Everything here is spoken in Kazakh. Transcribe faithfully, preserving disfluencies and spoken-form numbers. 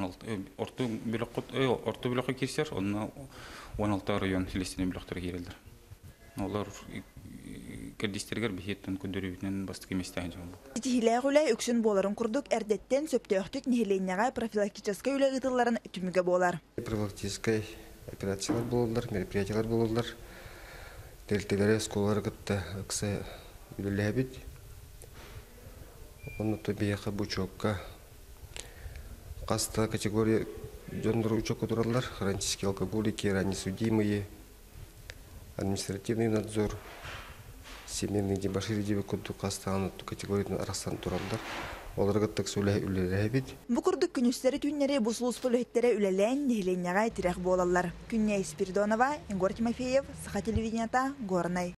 орто бүлөккөт орто бүлөккө кирсер, онна он алты район хилестине бүлөктөр кирелдер. Олар кирдистергер бихеттен көдөрүбүтүнөн бастык эместен жол. Тихилэгүлэ өксүн боларын курдук эрдеттен сөптөктүк нехиленняга профилактическая үле ытылларын түмүгө болар. Профилактическая операциялар болулар, мероприятиялар болулар. Делтелере сколары гытта ыксы үлелебит. Оны тобияка бучокка каста категория жондору учок отуралар, хронические алкоголики, ранее судимые, административный надзор, семейный дебошир деп көтү кастаны категорияны арастан туралар. Олар гыттык сүле үлелебит. Бу курдук күнүстери түннери бусулус полеттере үлелен нехиленняга тирек болалар. Күнне Спиридонова, Егор Тимофеев, Саха телевиденията, Горный.